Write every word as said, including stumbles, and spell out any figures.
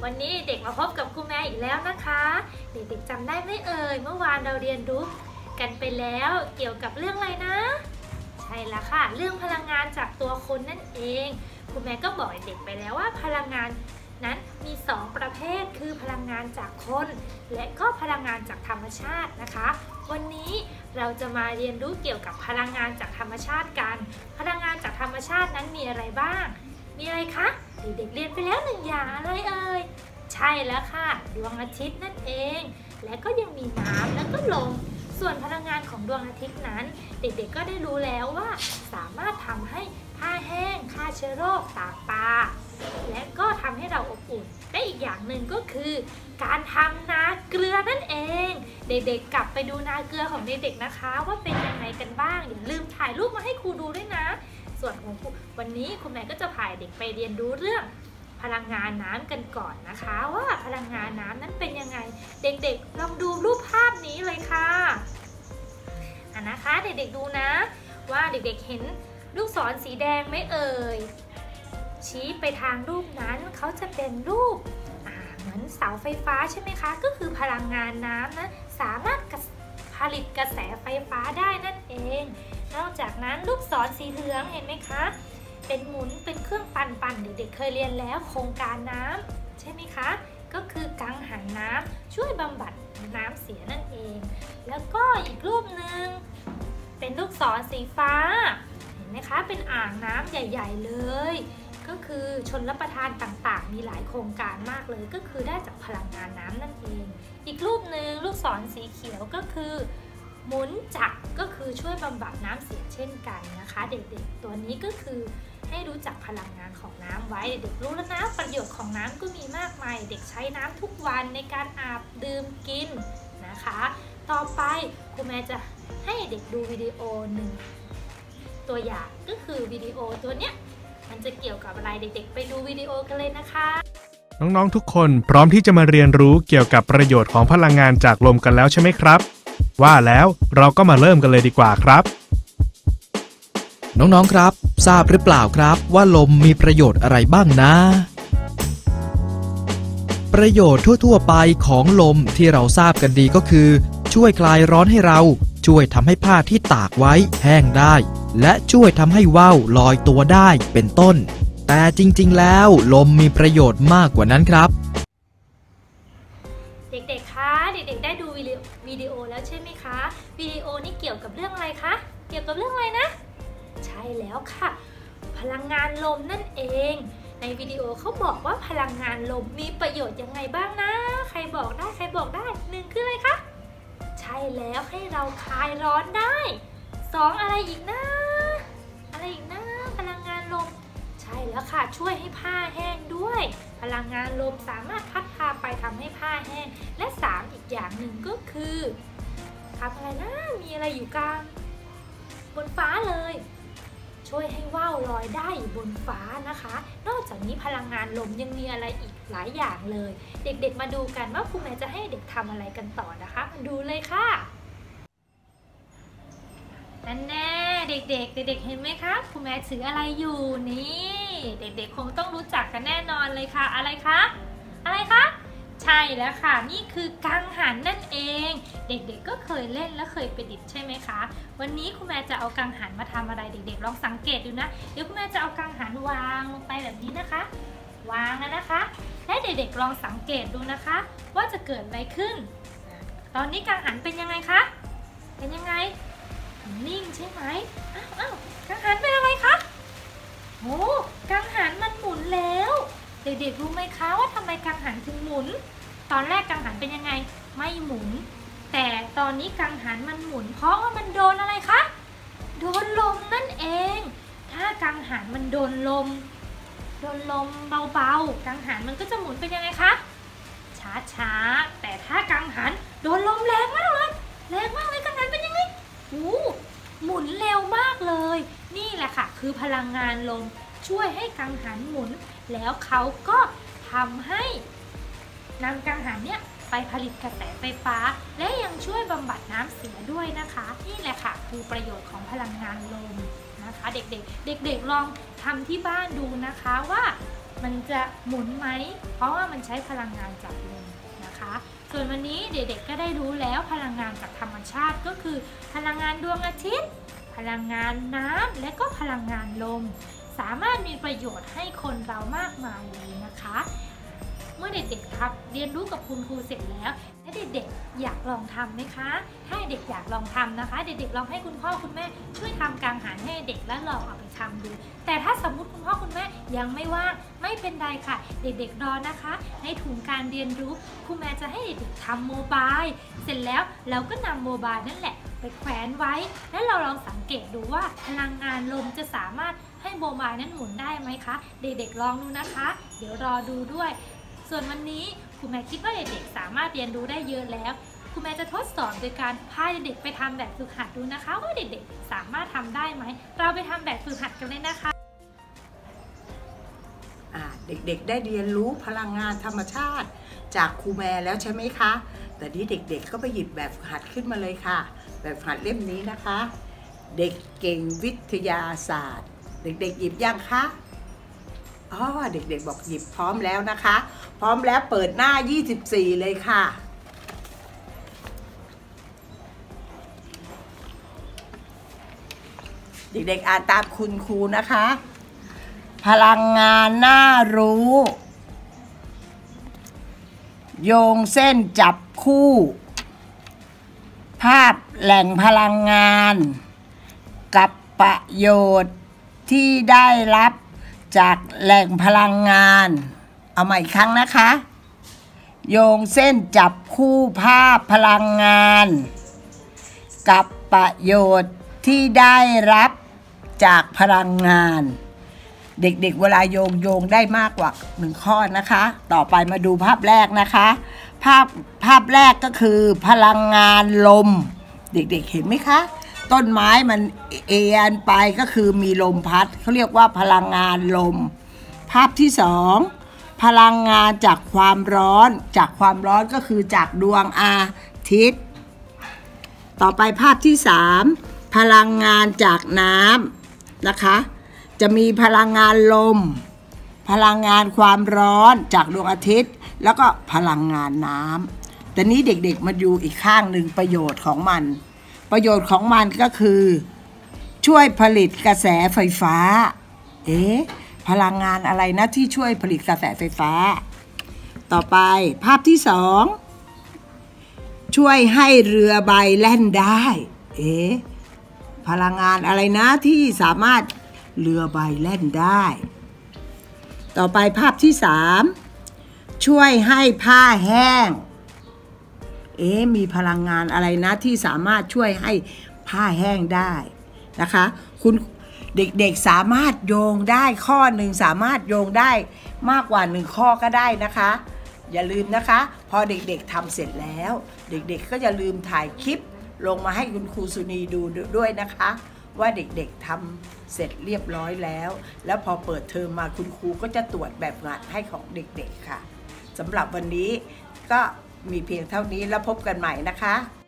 วันนี้เด็กมาพบกับครูแม่อีกแล้วนะคะเด็กๆจำได้ไหมเอ่ยเมื่อวานเราเรียนรู้กันไปแล้วเกี่ยวกับเรื่องอะไรนะใช่แล้วค่ะเรื่องพลังงานจากตัวคนนั่นเองครูแม่ก็บอกเด็กไปแล้วว่าพลังงานนั้นมีสองประเภทคือพลังงานจากคนและก็พลังงานจากธรรมชาตินะคะวันนี้เราจะมาเรียนรู้เกี่ยวกับพลังงานจากธรรมชาติกันพลังงานจากธรรมชาตินั้นมีอะไรบ้างมีอะไรคะเด็กๆเรียนไปแล้วหนึ่งอย่างอะไรเอ่ยใช่แล้วค่ะดวงอาทิตย์นั่นเองและก็ยังมีน้ำและก็ลมส่วนพลังงานของดวงอาทิตย์นั้นเด็กๆก็ได้รู้แล้วว่าสามารถทำให้ผ้าแห้งฆ่าเชื้อโรคตากปลาและก็ทำให้เราอบอุ่นและอีกอย่างหนึ่งก็คือการทำนาเกลือนั่นเองเด็กๆกลับไปดูนาเกลือของเด็กๆนะคะว่าเป็นยังไงกันบ้างอย่าลืมถ่ายรูปมาให้ครูดูด้วยนะส่วนของครูวันนี้คุณแม่ก็จะพาเด็กไปเรียนรู้เรื่องพลังงานน้ำกันก่อนนะคะว่าพลังงานน้ำนั้นเป็นยังไงเด็กๆลองดูรูปภาพนี้เลยค่ะอ่ะนะคะเด็กๆดูนะว่าเด็กๆเห็นลูกศรสีแดงไหมเอ่ยชี้ไปทางรูปนั้นเขาจะเป็นรูปเหมือนเสาไฟฟ้าใช่ไหมคะก็คือพลังงานน้ำนะสามารถผลิตกระแสไฟฟ้าได้นั่นเองนอกจากนั้นลูกศรสีเหลืองเห็นไหมคะเป็นหมุนเป็นเครื่องปั่นปั่นเด็กๆเคยเรียนแล้วโครงการน้ำใช่ไหมคะก็คือกังหันน้ำช่วยบำบัดน้ำเสียนั่นเองแล้วก็อีกรูปหนึ่งเป็นลูกศรสีฟ้าเห็นไหมคะเป็นอ่างน้ำใหญ่ๆเลยก็คือชลประทานต่างๆมีหลายโครงการมากเลยก็คือได้จากพลังงานน้ำนั่นเองอีกรูปหนึ่งลูกศรสีเขียวก็คือหมุนจักรก็คือช่วยบำบัดน้ำเสียเช่นกันนะคะเด็กๆตัวนี้ก็คือให้รู้จักพลังงานของน้ำไว้เด็กๆรู้แล้วนะประโยชน์ของน้ำก็มีมากมายเด็กใช้น้ำทุกวันในการอาบดื่มกินนะคะต่อไปครูแม่จะให้เด็กดูวิดีโอหนึ่งตัวอย่างก็คือวิดีโอตัวเนี้ยมันจะเกี่ยวกับอะไรเด็กๆไปดูวิดีโอกันเลยนะคะน้องๆทุกคนพร้อมที่จะมาเรียนรู้เกี่ยวกับประโยชน์ของพลังงานจากลมกันแล้วใช่ไหมครับว่าแล้วเราก็มาเริ่มกันเลยดีกว่าครับน้องๆครับทราบหรือเปล่าครับว่าลมมีประโยชน์อะไรบ้างนะประโยชน์ทั่วๆไปของลมที่เราทราบกันดีก็คือช่วยคลายร้อนให้เราช่วยทำให้ผ้าที่ตากไว้แห้งได้และช่วยทำให้ว่าวลอยตัวได้เป็นต้นแต่จริงๆแล้วลมมีประโยชน์มากกว่านั้นครับเด็กๆคะเด็กๆได้ดูวิดีโอแล้วใช่ไหมคะวิดีโอนี้เกี่ยวกับเรื่องอะไรคะเกี่ยวกับเรื่องอะไรนะใช่แล้วค่ะพลังงานลมนั่นเองในวิดีโอเขาบอกว่าพลังงานลมมีประโยชน์ยังไงบ้างนะใครบอกได้ใครบอกได้หนึ่งคืออะไรคะใช่แล้วให้เราคลายร้อนได้สองอะไรอีกนะอะไรอีกนะพลังงานลมใช่แล้วค่ะช่วยให้ผ้าแห้งด้วยพลังงานลมสามารถพัดพาไปทำให้ผ้าแห้งและสามอีกอย่างหนึ่งก็คือทำอะไรนะมีอะไรอยู่กลางบนฟ้าเลยช่วยให้ว่าวลอยได้อยู่บนฟ้านะคะนอกจากนี้พลังงานลมยังมีอะไรอีกหลายอย่างเลยเด็กๆมาดูกันว่าครูแม่จะให้เด็กทำอะไรกันต่อนะคะมาดูเลยค่ะนั่นแน่เด็กๆเด็กๆเห็นไหมคะครูแม่ถืออะไรอยู่นี่เด็กๆคงต้องรู้จักกันแน่นอนเลยค่ะอะไรคะอะไรคะใช่แล้วค่ะนี่คือกังหันนั่นเองเด็กๆก็เคยเล่นและเคยประดิษฐ์ใช่ไหมคะวันนี้ครูแม่จะเอากังหันมาทำอะไรเด็กๆลองสังเกตดูนะเดี๋ยวครูแม่จะเอากังหันวางลงไปแบบนี้นะคะวางแล้วนะคะและเด็กๆลองสังเกตดูนะคะว่าจะเกิดอะไรขึ้นตอนนี้กังหันเป็นยังไงคะเป็นยังไงนิ่งใช่ไหมอ้าวอ้าวกังหันเป็นอะไรคะโอ้กังหันมันหมุนแล้วเด็กๆรู้ไหมคะว่าทำไมกังหันถึงหมุนตอนแรกกังหันเป็นยังไงไม่หมุนแต่ตอนนี้กังหันมันหมุนเพราะว่ามันโดนอะไรคะโดนลมนั่นเองถ้ากังหันมันโดนลมโดนลมเบาๆกังหันมันก็จะหมุนเป็นยังไงคะช้าๆแต่ถ้ากังหันโดนลมแรงมากเลยแรงมากเลยกังหันเป็นยังไงโอ้หมุนเร็วมากเลยนี่แหละค่ะคือพลังงานลมช่วยให้กังหันหมุนแล้วเขาก็ทำให้นำกังหันเนี่ยไปผลิตกระแสไฟฟ้าและยังช่วยบำบัดน้ำเสียด้วยนะคะนี่แหละค่ะคือประโยชน์ของพลังงานลมนะคะ เด็กๆเด็กๆลองทำที่บ้านดูนะคะว่ามันจะหมุนไหมเพราะว่ามันใช้พลังงานจากลมนะคะส่วนวันนี้เด็กๆก็ได้รู้แล้วพลังงานจากธรรมชาติก็คือพลังงานดวงอาทิตย์พลังงานน้ำและก็พลังงานลมสามารถมีประโยชน์ให้คนเรามากมายเลยนะคะเมื่อเด็กๆครับเรียนรู้กับคุณครูเสร็จแล้วและเด็กๆอยากลองทำไหมคะถ้าเด็กอยากลองทำนะคะเด็กๆลองให้คุณพ่อคุณแม่ช่วยทำกังหันให้เด็กและลองเอาไปทำดูแต่ถ้าสมมุติคุณพ่อคุณแม่ยังไม่ว่างไม่เป็นไรค่ะเด็กๆรอนะคะในถุงการเรียนรู้ครูแม่จะให้เด็กๆทำโมบายเสร็จแล้วเราก็นำโมบายนั่นแหละไปแขวนไว้และเราลองสังเกตดูว่าพลังงานลมจะสามารถให้โมบายนั้นหมุนได้ไหมคะเด็กๆลองดูนะคะเดี๋ยวรอดูด้วยส่วนวันนี้ครูแม่คิดว่าเด็กๆสามารถเรียนรู้ได้เยอะแล้วครูแม่จะทดสอบโดยการพาเด็กๆไปทำแบบฝึกหัดดูนะคะว่าเด็กๆสามารถทำได้ไหมเราไปทำแบบฝึกหัดกันเลยนะคะเด็กๆได้เรียนรู้พลังงานธรรมชาติจากครูแม่แล้วใช่ไหมคะแต่นี้เด็กๆก็ไปหยิบแบบฝึกหัดขึ้นมาเลยค่ะแบบฝึกหัดเล่มนี้นะคะเด็กเก่งวิทยาศาสตร์เด็กๆหยิบยังคะอ๋อเด็กๆบอกหยิบพร้อมแล้วนะคะพร้อมแล้วเปิดหน้ายี่สิบสี่เลยค่ะเด็กๆอ่านตามคุณครูนะคะพลังงานน่ารู้โยงเส้นจับคู่ภาพแหล่งพลังงานกับประโยชน์ที่ได้รับจากแหล่งพลังงานเอาใหม่อีกครั้งนะคะโยงเส้นจับคู่ภาพพลังงานกับประโยชน์ที่ได้รับจากพลังงานเด็กๆเวลาโยงโยงได้มากกว่าหนึ่งข้อนะคะต่อไปมาดูภาพแรกนะคะภาพภาพแรกก็คือพลังงานลมเด็กๆเห็นไหมคะต้นไม้มันเอียงไปก็คือมีลมพัดเขาเรียกว่าพลังงานลมภาพที่สองพลังงานจากความร้อนจากความร้อนก็คือจากดวงอาทิตย์ต่อไปภาพที่สามพลังงานจากน้ำนะคะจะมีพลังงานลมพลังงานความร้อนจากดวงอาทิตย์แล้วก็พลังงานน้ำแต่นี้เด็กๆมาดูอีกข้างหนึ่งประโยชน์ของมันประโยชน์ของมันก็คือช่วยผลิตกระแสไฟฟ้าเอ๊ะพลังงานอะไรนะที่ช่วยผลิตกระแสไฟฟ้าต่อไปภาพที่สองช่วยให้เรือใบแล่นได้เอ๊ะพลังงานอะไรนะที่สามารถเรือใบแล่นได้ต่อไปภาพที่สามช่วยให้ผ้าแห้งเอ๊ะมีพลังงานอะไรนะที่สามารถช่วยให้ผ้าแห้งได้นะคะคุณเด็กๆสามารถโยงได้ข้อหนึ่งสามารถโยงได้มากกว่าหนึ่งข้อก็ได้นะคะอย่าลืมนะคะพอเด็กๆทำเสร็จแล้วเด็กๆก็อย่าลืมถ่ายคลิปลงมาให้คุณครูสุนีดูด้วยนะคะว่าเด็กๆทำเสร็จเรียบร้อยแล้วแล้วพอเปิดเทอมมาคุณครูก็จะตรวจแบบงานให้ของเด็กๆค่ะสำหรับวันนี้ก็มีเพียงเท่านี้แล้วพบกันใหม่นะคะ